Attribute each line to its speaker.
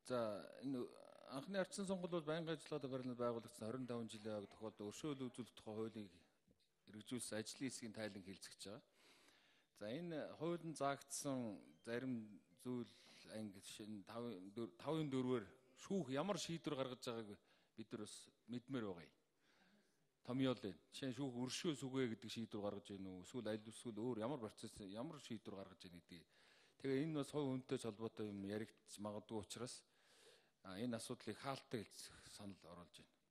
Speaker 1: За энэ анхны ардчилсан сонгуул бол байнгын ажиллагаанд байгуулагдсан 25 жилийн тохиолдолд өршөөл үзүүлэх тухай хуулийг хэрэгжүүлсэн ажлын хэсгийн тайлан хэлцэж байгаа. За энэ хуулийн заагдсан зарим зүйл анги жишээ нь 5-4-ээр шүүх ямар шийдвэр гаргаж байгааг бид нар бас мэдмээр байгаа юм. Томьёол байна. Жишээ нь шүүх өршөө сүгэ гэдэг шийдвэр гаргаж байна уу? Эсвэл аль эсвэл өөр ямар процесс ямар шийдвэр гаргаж байна гэдгийг. Тэгээ энэ бас хувь хүнтэй холбоотой юм яригдж магадгүй учраас энэ асуудлыг хаалттай хэлцэх санал оруулж байна.